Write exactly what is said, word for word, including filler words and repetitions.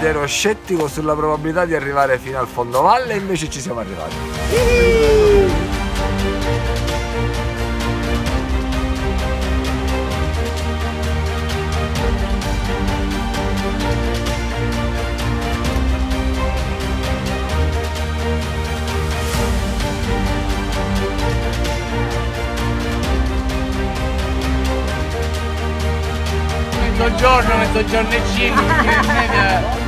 ed ero scettico sulla probabilità di arrivare fino al fondovalle, e invece ci siamo arrivati. Mezzogiorno, mezzogiorno e cinque,